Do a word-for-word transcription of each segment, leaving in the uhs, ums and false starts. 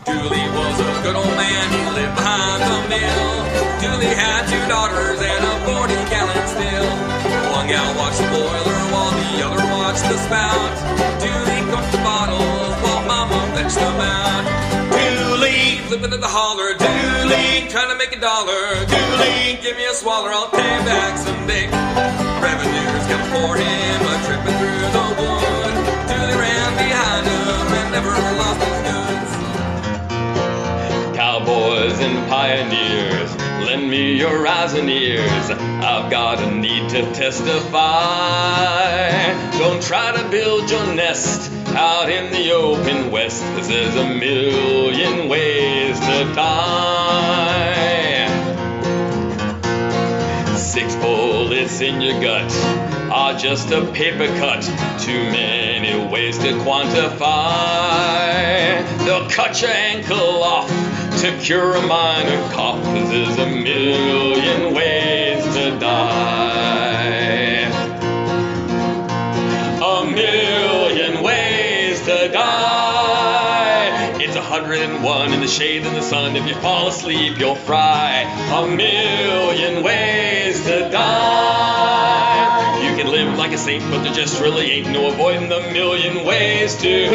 Dooley was a good old man, he lived behind the mill. Dooley had two daughters and a forty gallon still. One gal watched the boiler while the other watched the spout. Dooley cooked the bottles while Mama fetched them out. Dooley, living in the holler. Dooley, trying to make a dollar. Dooley, give me a swaller, I'll pay back some big revenues. Come for him, a tripping through the wood. Dooley ran behind him and never lost his goods. Cowboys and pioneers, lend me your eyes and ears. I've got a need to testify. Don't try to build your nest out in the open west, 'cause there's a million ways to die. Six bullets in your gut are just a paper cut. Too many ways to quantify. They'll cut your ankle off to cure a minor cough, 'cause there's a million ways to die. A million ways to die. It's a hundred and one in the shade in the sun. If you fall asleep, you'll fry. A million ways to die. You can live like a saint, but there just really ain't no avoiding the million ways to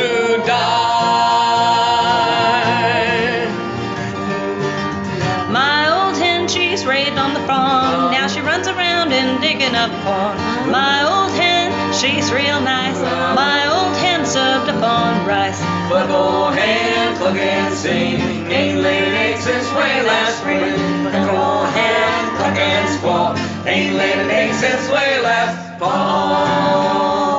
die. My old hen, she's raised on the farm. Now she runs around and digging up corn. My old hen, she's real nice. My old hen subbed up on rice. Cluck old hen, cluck and sing. Ain't laid an egg since way last spring. Cluck old hen, cluck and squawk. Ain't laid an egg since way last fall.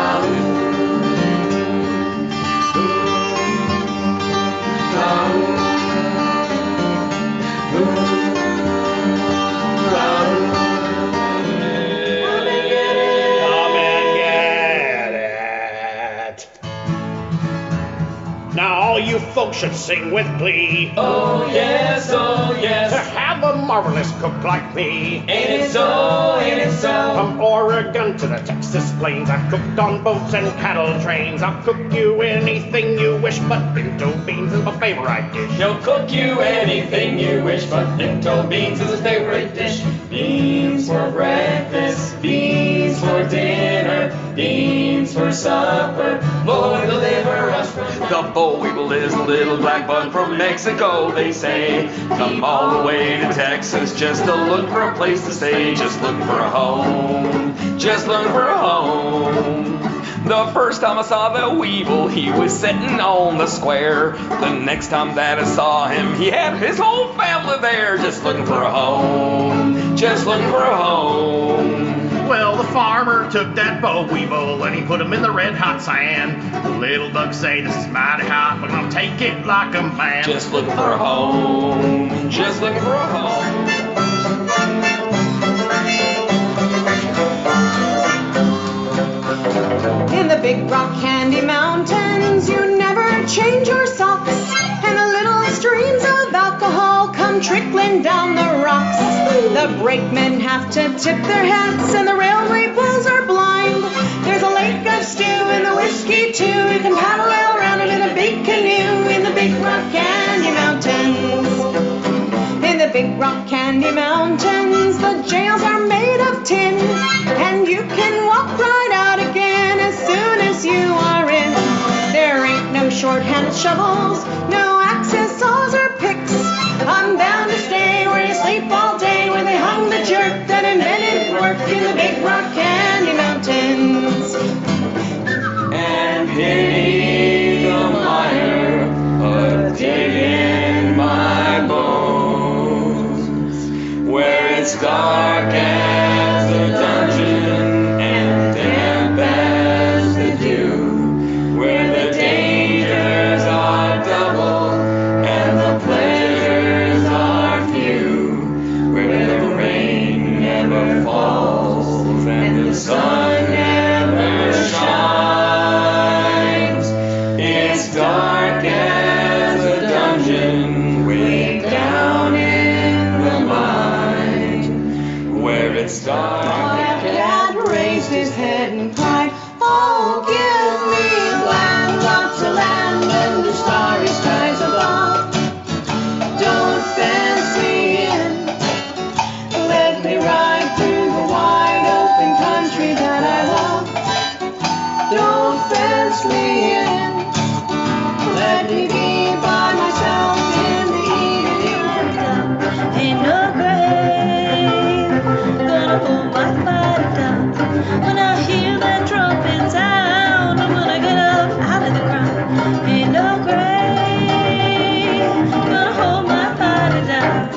You folks should sing with glee. Oh yes, oh yes. To have a marvelous cook like me. Ain't it so, ain't it so? From Oregon to the Texas plains, I've cooked on boats and cattle trains. I'll cook you anything you wish, but pinto beans is my favorite dish. He'll cook you anything you wish, but pinto beans is his favorite dish. Beans for breakfast, beans for dinner, beans for supper. Lord, deliver us from the boll weevil is a little black bug from Mexico, they say. Come all the way to Texas just to look for a place to stay. Just look for a home, just look for a home. The first time I saw the weevil, he was sitting on the square. The next time that I saw him, he had his whole family there. Just looking for a home, just looking for a home. Well, the farmer took that boll weevil and he put him in the red hot sand. The little bugs say this is mighty hot, but I'll take it like a man. Just looking for a home, just looking for a home. In the Big Rock Candy Mountains, you never change your socks, and the little streams of alcohol come trickling down the rocks. The brakemen have to tip their hats, and the railway bulls are blind. There's a lake of stew and the whiskey too. You can paddle around it in a big canoe in the Big Rock Candy Mountains. In the Big Rock Candy Mountains, the jails are made of tin, and you can walk right out again as soon as you are in. There ain't no short-handed shovels, no axes, saws, or picks. I'm bound to stay where you sleep all day, where they hung the jerk that invented work in the Big Rock Candy Mountains. And pity the mire, a dig in my bones, where it's dark as a dungeon and damp as the dew, where the dangers are double and the pleasures are few, where the rain never falls and the sun never shines. When I hear that trumpet sound, I'm gonna get up out of the ground. Ain't no grave gonna hold my body down.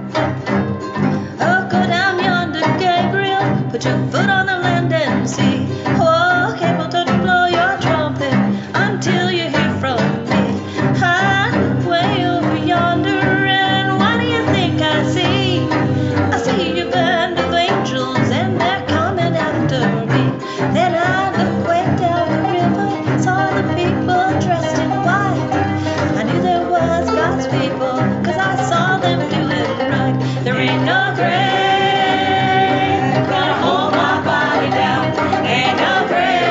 Oh, go down yonder, Gabriel, put your foot on the land and see. Oh, Cable, don't you blow your trumpet until you hear from me. I'm way over yonder, and what do you think I see? I see a band of angels, and they're coming after me. Then I looked way down the river, saw the people dressed in white. I knew there was God's people, 'cause I saw them do it right. There ain't no grave gonna hold my body down. Ain't no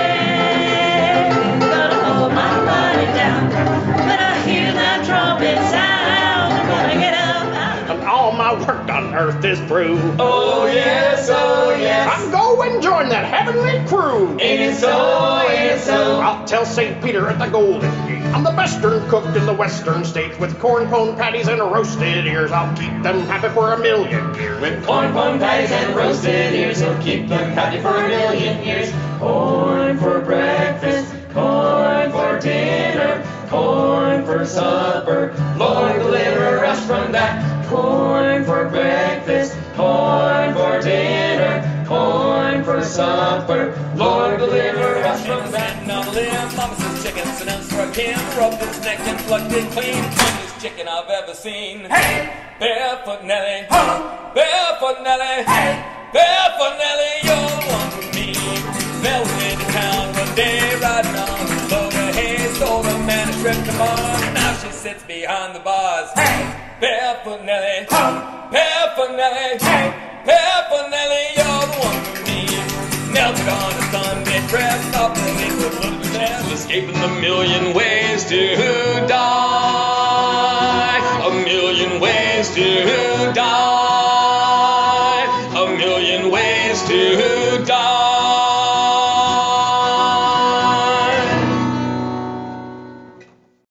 grave gonna hold my body down. When I hear that trumpet sound, I'm gonna get up out of And all my work on earth is through. Oh yes, oh yes. I'm going join that heavenly crew. Ain't it so, ain't it so? I'll tell Saint Peter at the Golden Gate I'm the bestern cook in the western states. With corn pone patties and roasted ears, I'll keep them happy for a million years. With corn pone patties and roasted ears, he'll keep them happy for a million years. Corn for breakfast, corn for dinner, corn for supper, Lord deliver us from that. Corn for breakfast, corn for dinner, corn for supper, Lord deliver us from that. On a limb, Mama says chicken, so now struck him, rubbed his neck and plucked it clean. Cleanest chicken I've ever seen. Hey! Barefoot Nelly, huh? Barefoot Nelly, hey! Barefoot Nelly, you're the one for me. Nell was into town one day, riding on a load of hay, stole a man a trip to Mars. Now she sits behind the bars. Hey! Barefoot Nelly, huh? Barefoot Nelly, hey! Barefoot Nelly, you're the one for me. Nell took on a Sunday dress, thought that it would look the best. Escaping the million ways to die, a million ways to die.